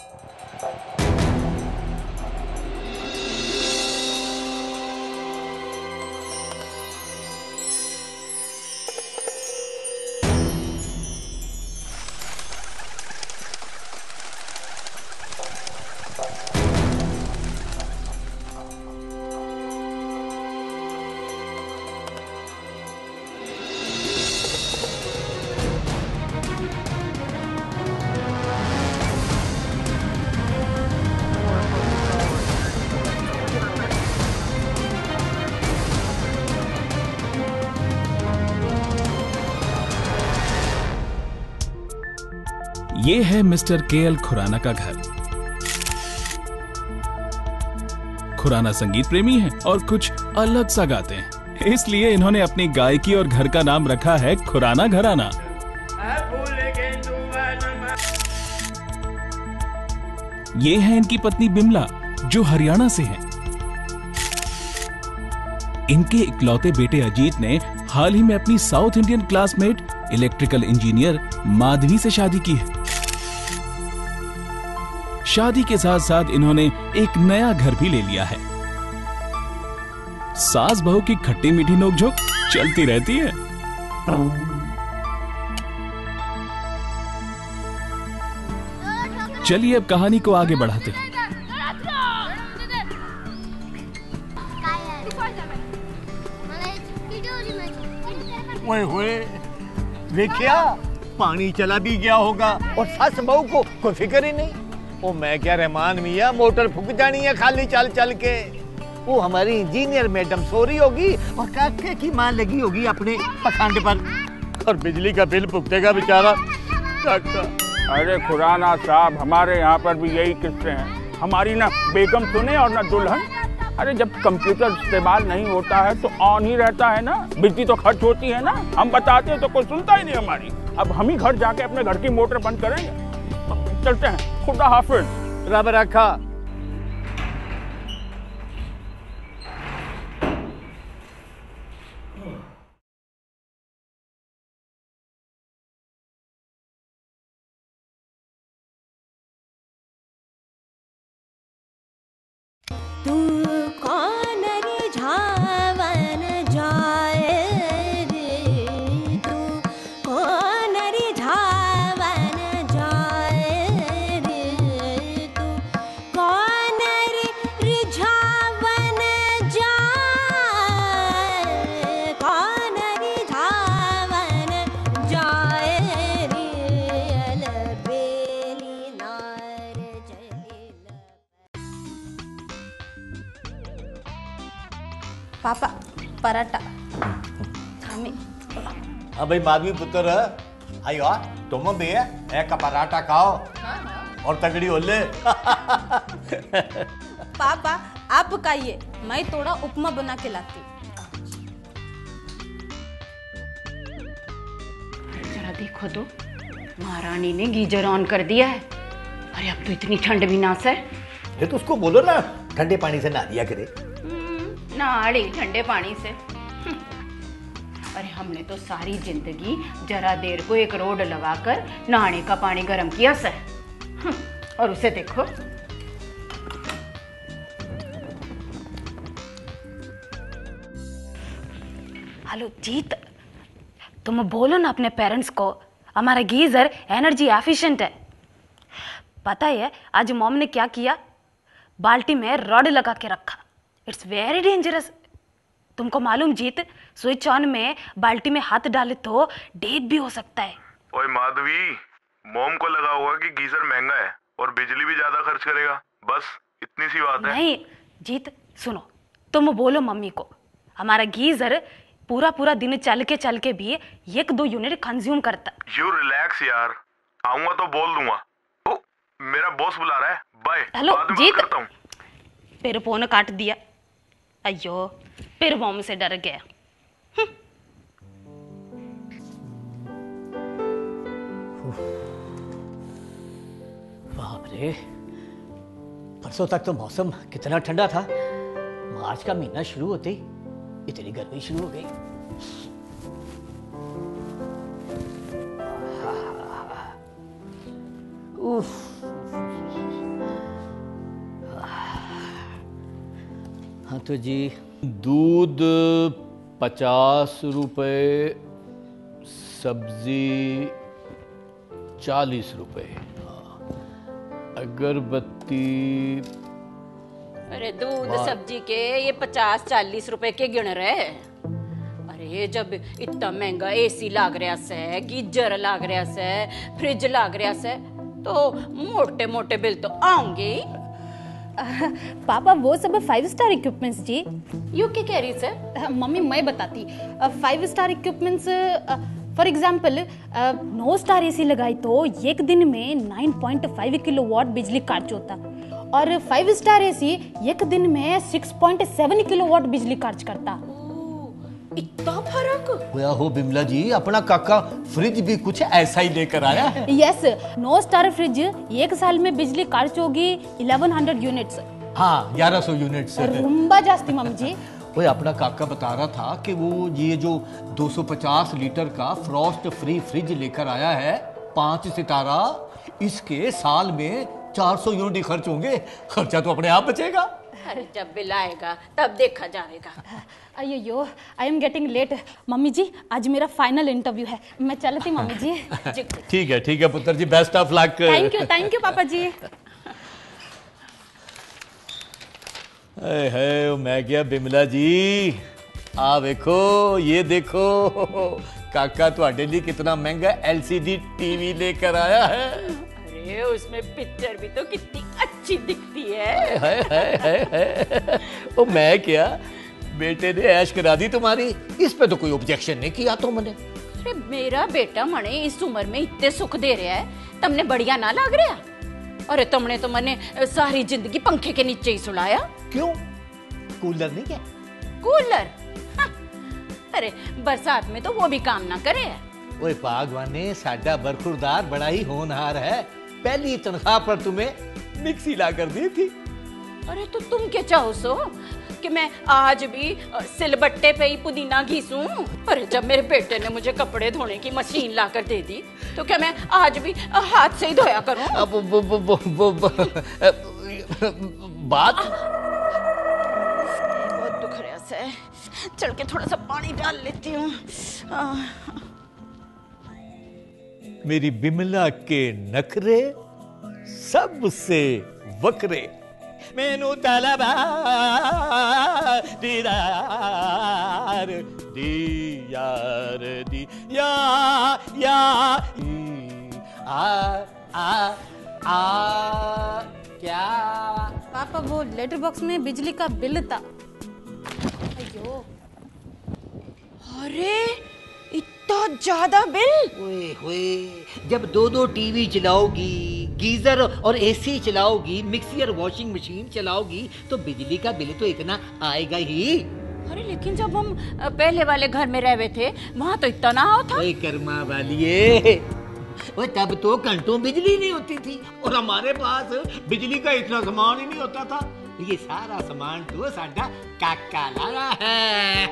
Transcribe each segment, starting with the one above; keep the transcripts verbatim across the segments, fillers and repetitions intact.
ये है मिस्टर के एल खुराना का घर। खुराना संगीत प्रेमी हैं और कुछ अलग सा गाते हैं, इसलिए इन्होंने अपनी गायकी और घर का नाम रखा है खुराना घराना। ये है इनकी पत्नी बिमला, जो हरियाणा से हैं। इनके इकलौते बेटे अजीत ने हाल ही में अपनी south Indian classmate electrical engineer Madhavi से शादी की है। शादी के साथ साथ इन्होंने एक नया घर भी ले लिया है। सास बहू की खट्टी मीठी नोकझोंक चलती रहती है। चलिए अब कहानी को आगे बढ़ाते हैं। ओए होए, देखिया पानी चला भी गया होगा और सास बहू को कोई फिक्र ही नहीं। ओ मैं क्या रहमान मियां, मोटर फूक जानी है खाली चल चल के। वो हमारी इंजीनियर मैडम सो रही होगी और काके की मां लगी होगी अपने पखंड पर, और बिजली का बिल भुगतेगा बेचारा काका। अरे खुराना साहब, हमारे यहाँ पर भी यही किस्से हैं। हमारी ना बेगम सुने और ना दुल्हन। अरे जब कंप्यूटर इस्तेमाल नहीं होता है तो ऑन ही रहता है ना, बिजली तो खर्च होती है ना। हम बताते हैं तो कोई सुनता ही नहीं हमारी। अब हम ही घर जाके अपने घर की मोटर बंद करेंगे। चलते हैं, खुदा हाफिज। रब रखा। तू कौन रिझावन जाए रे, तू कौन रिझावन जाए रे, तू कौन रिझावन जाए, कौन रिझावन जाए रे, अलबेली नार जलील। पापा पराठा हमें। अब भाई माधवी पुत्र आयो तुम भी है एक का पराठा खाओ और तगड़ी हो ले। पापा आप पकाइए, मैं थोड़ा उपमा बना के लाती। जरा देखो तो, महारानी ने गीजर ऑन कर दिया है। अरे अब तो इतनी ठंड भी ना सर। ये तो उसको बोलो ना ठंडे पानी से नहा दिया करे। नाड़ी ठंडे पानी से। अरे हमने तो सारी जिंदगी जरा देर को एक रोड लगाकर नहाने का पानी गर्म किया सर, और उसे देखो। हेलो जीत, तुम बोलो ना अपने पेरेंट्स को हमारा गीजर एनर्जी एफिशिएंट है। पता है आज मॉम ने क्या किया, बाल्टी में रॉड लगा के रखा। It's very dangerous. तुमको मालूम जीत, स्विच ऑन में बाल्टी में हाथ डाले तो डेथ भी हो सकता है। ओए माधवी, मोम को लगा हुआ कि गीजर महंगा है और बिजली भी ज्यादा खर्च करेगा, बस इतनी सी बात है। नहीं जीत सुनो, तुम बोलो मम्मी को हमारा गीजर पूरा पूरा दिन चल के चल के भी एक दो यूनिट कंज्यूम करता। यू रिलैक्स यार, आऊंगा तो बोल दूंगा। ओ, मेरा बॉस बुला रहा है, बाय। हेलो जीत, फिर फोन काट दिया। अयो फिर मॉम से डर गया। बाप रे, परसों तक तो मौसम कितना ठंडा था, मार्च का महीना शुरू होते ही इतनी गर्मी शुरू हो गई। उफ, तो जी दूध पचास रुपए, सब्जी चालीस रुपए, अगरबत्ती। अरे दूध सब्जी के ये पचास चालीस रुपए के गिन रहे। अरे जब इतना महंगा एसी लाग रहा से, गीजर लाग रहा से, फ्रिज लाग रहा से, तो मोटे मोटे बिल तो आऊंगे। पापा वो सब फाइव स्टार इक्विपमेंट्स जी। यू क्या कह रही सर? मम्मी मैं बताती। Five star equipments for example no star AC लगाई तो एक दिन में नाइन पॉइंट फाइव किलोवाट बिजली खर्च होता, और फाइव स्टार एसी एक दिन में सिक्स पॉइंट सेवन किलोवाट बिजली खर्च करता। इतना फर्क होया हो बिमला जी, अपना काका फ्रिज भी कुछ ऐसा ही लेकर आया है। यस, नो स्टार फ्रिज एक साल में बिजली खर्च होगी इलेवन हंड्रेड यूनिट्स। हाँ, ग्यारह सौ यूनिट्स। रुम्बा जास्ती मम्मी जी। वो अपना काका बता रहा था कि वो ये जो दो सौ पचास लीटर का फ्रॉस्ट फ्री फ्रिज लेकर आया है, पांच सितारा, इसके साल में चार सौ यूनिट खर्च होंगे। खर्चा तो अपने आप बचेगा। अरे जब बिल आएगा तब देखा जाएगा। अयो आई एम गेटिंग लेट। मम्मी जी आज मेरा फाइनल इंटरव्यू है, मैं चलती मम्मी जी। ठीक है ठीक है पुत्र जी, best of luck. Thank you thank you पापा जी। है, है, मैं क्या बिमला जी, आ देखो ये देखो काका तुम्हारे लिए कितना महंगा एलसीडी टीवी लेकर आया है। अरे उसमें पिक्चर भी तो कितनी अच्छी दिखती है। है, है, है, है। ओ मैं क्या, बेटे ने ऐश करा दी तुम्हारी, इस पे तो कोई ऑब्जेक्शन नहीं किया तो मैंने। अरे मेरा बेटा मने इस उम्र में इतने सुख दे रहा है, तुमने बढ़िया ना लग रहा? अरे तुमने तो मैंने सारी जिंदगी पंखे के नीचे ही सुलाया। क्यों, कूलर नहीं क्या? कूलर? हाँ। अरे बरसात में तो वो भी काम ना करे। ओए पागवाने, साडा बरखुरदार बड़ा ही होनहार है, पहली तनख्वाह पर तुम्हें मिक्सी ला कर दी थी। अरे तो तुम क्या चाहो सो कि मैं आज भी सिलबट्टे पे ही पुदीना घीसूं? अरे जब मेरे बेटे ने मुझे कपड़े धोने की मशीन ला कर दे दी तो क्या मैं आज भी हाथ से ही धोया करूं? अब वो, वो, वो, वो, वो, बात बहुत दुख रहा है, चल के थोड़ा सा पानी डाल लेती हूँ। मेरी बिमला के नखरे सबसे वक्रे, मैनू तलबा दीदार दीयार दी या या आ आ आ क्या? पापा वो लेटर बॉक्स में बिजली का बिल था। अयो अरे इतना ज्यादा बिल? ओए होए, जब दो दो टीवी चलाओगी, गीजर और एसी चलाओगी, मिक्सी और वॉशिंग मशीन चलाओगी, तो बिजली का बिल तो इतना आएगा ही। अरे लेकिन जब हम पहले वाले घर में रहे थे वहाँ तो इतना ना होता। ओए कर्मा वालिए, ओए तब तो घंटों बिजली नहीं होती थी और हमारे पास बिजली का इतना सामान ही नहीं होता था। ये सारा सामान तो साडा काका लाया है।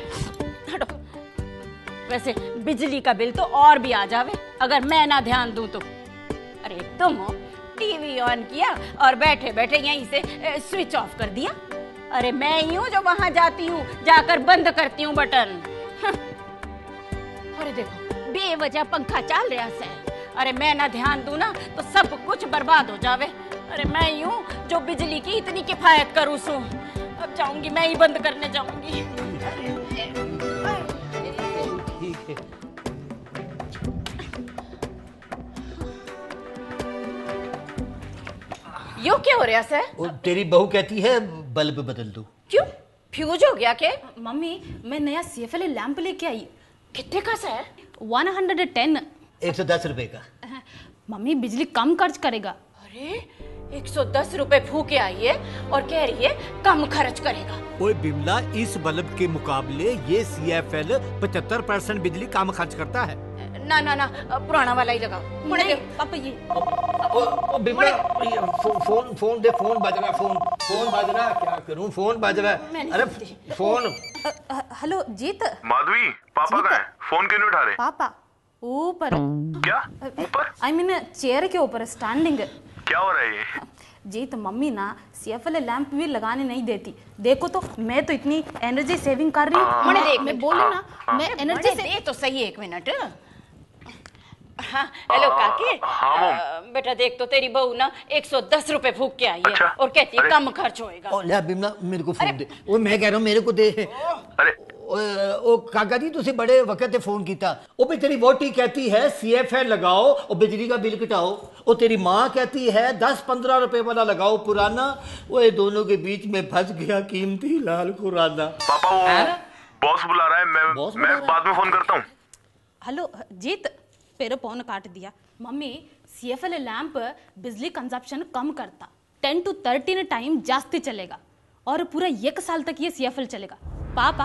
वैसे बिजली का बिल तो और भी आ जावे अगर मैं ना ध्यान दूं तो। अरे तुम टीवी ऑन किया और बैठे बैठे यहीं से स्विच ऑफ कर दिया। अरे मैं ही हूँ जो वहां जाती हूँ, जाकर बंद करती हूँ बटन। अरे देखो बेवजह पंखा चल रहा है, अरे मैं ना ध्यान दूं ना तो सब कुछ बर्बाद हो जावे। अरे मैं ही हूँ जो बिजली की इतनी किफायत करूँ सो। अब जाऊंगी, मैं ही बंद करने जाऊंगी। यो क्या हो रहा है? और तेरी बहू कहती है बल्ब बदल दो। क्यों, फ्यूज हो गया क्या? मम्मी मैं नया सीएफएल लैंप लेके आई। कितने का है? One hundred ten. एक सौ दस रुपए का। मम्मी बिजली कम खर्च करेगा। अरे एक सौ दस रुपए फूके आई है और कह रही है कम खर्च करेगा। ओए बिमला, इस बल्ब के मुकाबले ये सीएफएल पचहत्तर परसेंट बिजली कम खर्च करता है। ना ना ना पुराना वाला ही लगाओ। मुड़े दे पापा ये। ओ, ओ बिमला, फो, फोन फोन दे, फोन बज रहा, फोन फोन बज रहा, क्या करूं, फोन बज रहा। अरे फोन। हेलो जीत। माधवी, पापा कहाँ है? फोन क्यों नहीं उठा रहे? पापा ऊपर। क्या ऊपर? आई मीन चेयर के ऊपर, स्टैंडिंग। क्या हो रहा है ये? जीत मम्मी ना सीएफ वाले लैंप भी लगाने नहीं देती। देखो तो मैं तो इतनी एनर्जी सेविंग कर रही हूँ। मने देख मैं बोले ना मैं एनर्जी से दे तो सही एक मिनट। हाँ, हेलो काकी। हाँ मॉम। अ, बेटा देख तो तेरी बहू ना एक सौ दस रुपए फूक के आई है। अच्छा? और कहती है अरे। कम खर्च होएगा। ओ ले बिमला मेरे को फोन दे। ओ मैं कह रहा हूं मेरे को दे। अरे ओ काका जी तुसी बड़े वक्त फोन किया। ओ भी तेरी वोटी कहती है सीएफएल लगाओ और बिजली का बिल घटाओ। ओ तेरी माँ कहती है दस पंद्रह रुपए वाला लगाओ पुराना। वो ये दोनों के बीच में फंस गया कीमती लाल खुराना। पापा वो बॉस बुला रहा है, मैं बॉस बुला मैं रहा है? बाद में फोन करता हूँ। हेलो जीत पेरो फोन काट दिया। मम्मी सीएफ वाले लैंप बिजली कंजप्शन कम करता, टेन टू थर्टीन टाइम जास्ती चलेगा और पूरा एक साल तक ये सीएफएल चलेगा। पापा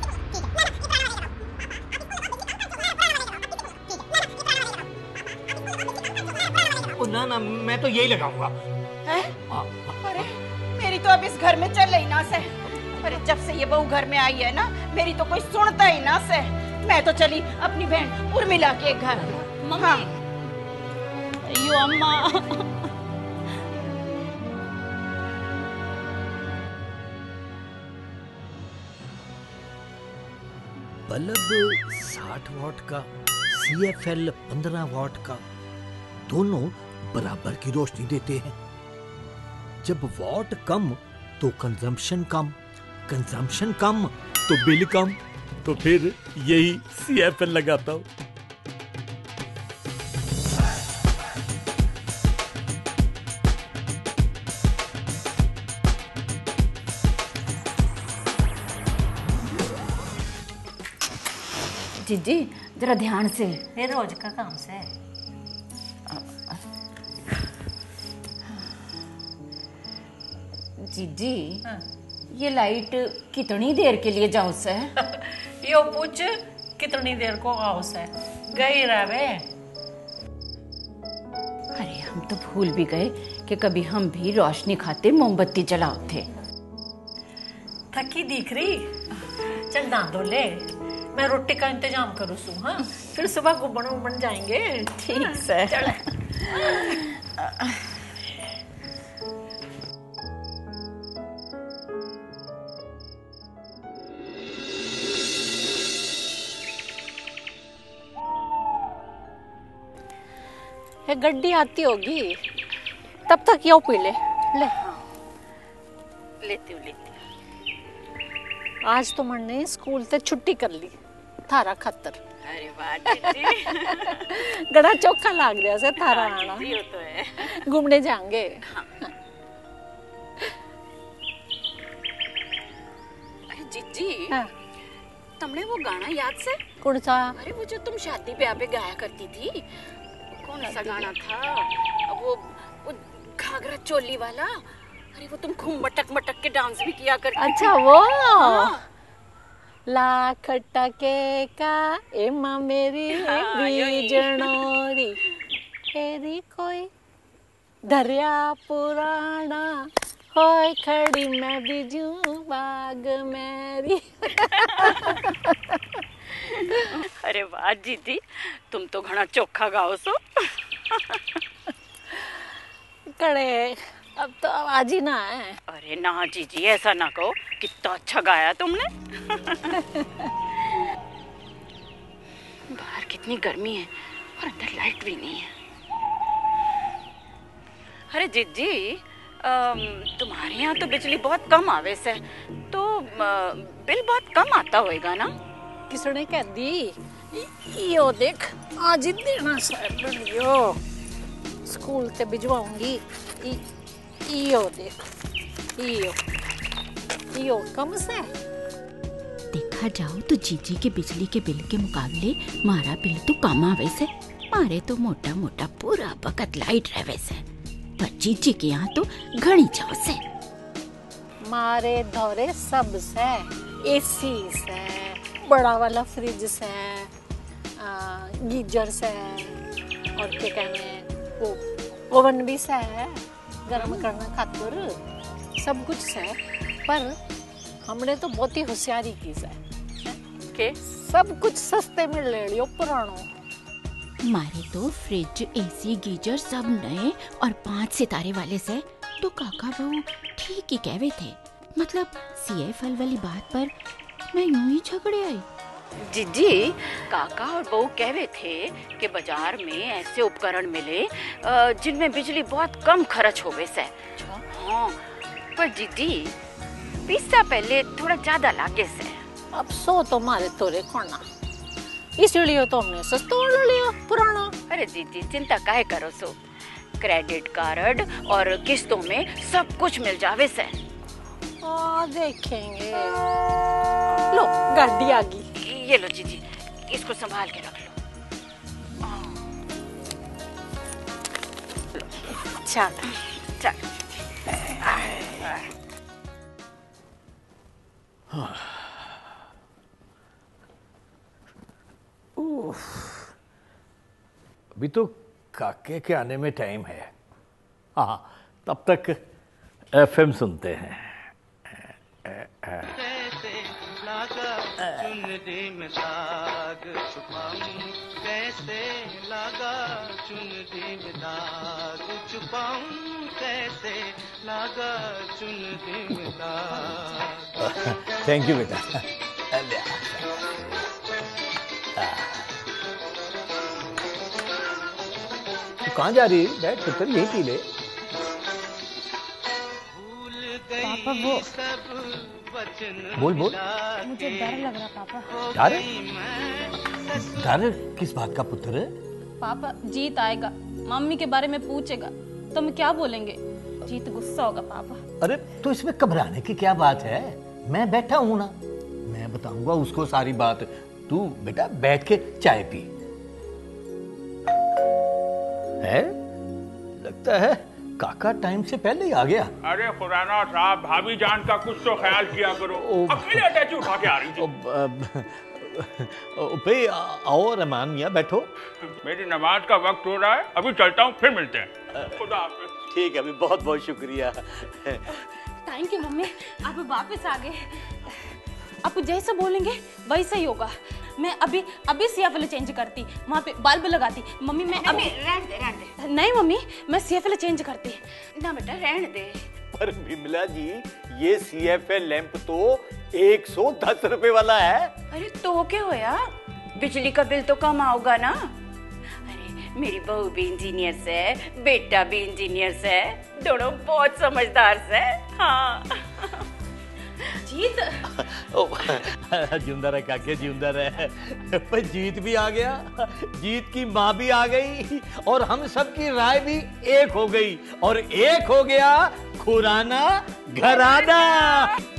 ओ ना ना मैं तो यही लगाऊंगा। अरे मेरी तो अब इस घर में चल ही ना से। अरे जब से ये बहू घर में आई है ना मेरी तो कोई सुनता ही ना से। मैं तो चली अपनी बहन उर्मिला के घर। मम्मी अयो अम्मा बल्ब साठ वॉट का, सीएफएल पंद्रह वॉट का, दोनों बराबर की रोशनी देते हैं। जब वॉट कम तो कंजम्पशन कम, कंजम्पशन कम तो बिल कम, तो फिर यही सीएफएल लगाता हूँ। जीजी जरा ध्यान से। ये रोज का काम से। जीजी हाँ। ये लाइट कितनी देर के लिए जाओ से? यो पूछ कितनी देर को हाउस है गई रहे। अरे हम तो भूल भी गए कि कभी हम भी रोशनी खाते मोमबत्ती जलाओ थे। थकी दिख रही। चल ना दो ले, मैं रोटी का इंतजाम करूँ सू। हाँ फिर सुबह घुमन उमन जाएंगे। ठीक से। चल। ये गड्डी आती होगी तब तक यो पी ले। ले लेती हूँ लेती आज तो मन ने स्कूल से छुट्टी कर ली थारा खातर। हूँ। अरे वाह जीजी गड़ा चौखा लाग रहा से थारा आना। ये तो है। घूमने जाएंगे। अरे जीजी हाँ। तुमने वो गाना याद से? कौन सा? अरे वो जो तुम शादी ब्याह पे गाया करती थी, कौन सा गाना था वो? वो घाघरा चोली वाला। अरे वो तुम खूब मटक मटक के डांस भी किया करती थी। अच्छा वो हाँ। लाख टके का एमा मेरी हाँ, यही। बीजनोरी तेरी कोई दरिया पुराना होय खड़ी मैं बिजू बाग मेरी। अरे वाह जीजी तुम तो घना चोखा गाओ सो। कड़े अब तो आवाज ही ना है। अरे ना जीजी ऐसा ना कहो, कितना अच्छा गाया तुमने। बाहर कितनी गर्मी है और अंदर लाइट भी नहीं है। अरे जीजी अम, तुम्हारे यहाँ तो बिजली बहुत कम आवे से, तो अ, बिल बहुत कम आता होएगा ना? किसने कह दी? यो देख आज ही देना सर यो स्कूल से भिजवाऊंगी। ई- यो देख यो यो कम से। देखा जाओ तो जीजी के बिजली के बिल के मुकाबले मारा बिल तो कम आवे से। मारे तो मोटा मोटा पूरा वक्त लाइट रहे से, पर जीजी के यहाँ तो घनी जाओ से। मारे धोरे सब से, एसी से, बड़ा वाला फ्रिज से, आ, गीजर से, और क्या कहने वो ओवन भी से है गर्म करना खातिर, सब कुछ से। पर हमने तो बहुत ही होशियारी की से के सब कुछ सस्ते में ले लियो पुरानो। मारे तो फ्रिज, एसी, गीजर सब नए और पाँच सितारे वाले से तो काका बहू ठीक ही कहवे थे। मतलब सीएफएल वाली बात पर मैं यूं ही झगड़े आई। जीजी, काका और बहू कहवे थे कि बाजार में ऐसे उपकरण मिले जिनमें बिजली बहुत कम खर्च होवे से। हाँ, पर जीजी पैसा पहले थोड़ा ज्यादा लागे से। अब सो तो मारे तोरे खोना, इसलिए तो हमने सस्ता वाला लिया पुराना। अरे जीजी चिंता काहे करो सो, क्रेडिट कार्ड और किस्तों में सब कुछ मिल जावे से। आ, देखेंगे। लो गाड़ी आ गई। ये लो जीजी, इसको संभाल के रख लो। चल चल। अभी तो काके के आने में टाइम है। हाँ, तब तक एफएम सुनते हैं। कैसे लागा चुनरी में दाग छुपाऊं, कैसे लागा चुनरी में दाग छुपाऊं, कैसे लागा चुनरी में दाग। थैंक यू बेटा। तू कहाँ जा रही है? बैठ पुत्र, यही पी ले। पापा वो बोल बोल। मुझे डर लग रहा पापा। डर? डर किस बात का पुत्र? पापा जीत आएगा, मम्मी के बारे में पूछेगा तो हम क्या बोलेंगे? जीत गुस्सा होगा पापा। अरे तो इसमें घबराने की क्या बात है? मैं बैठा हूं ना, मैं बताऊंगा उसको सारी बात। तू बेटा बैठ के चाय पी। है? लगता है काका टाइम से पहले ही आ गया। अरे खुराना साहब, भाभी जान का कुछ तो ख्याल किया करो। अकेले अटैची उठा के आ रही थी। भाई आओ रहमान मियाँ, बैठो। मेरी नमाज का वक्त हो रहा है, अभी चलता हूँ, फिर मिलते हैं। खुदा हाफिज। ठीक है, अभी बहुत बहुत शुक्रिया। थैंक यू मम्मी, आप वापस आ गए। आप जैसा बोलेंगे वैसा ही होगा। मैं अभी अभी सीएफएल चेंज करती, वहाँ पे बल्ब लगाती। मम्मी मैं अभी रहने दे, रहने दे। नहीं मम्मी, मैं सीएफएल चेंज करती। ना बेटा रहने दे। पर बिमला जी, ये सीएफएल लैंप तो एक सौ दस रुपए वाला है। अरे तो क्या होया, बिजली का बिल तो कम आओगा ना। अरे मेरी बहू भी इंजीनियर से, बेटा भी इंजीनियर से, दोनों बहुत समझदार से। हाँ जीत जिंदा रहे काके, जिंदा रहे। पर जीत भी आ गया, जीत की माँ भी आ गई, और हम सब की राय भी एक हो गई, और एक हो गया खुराना घराना।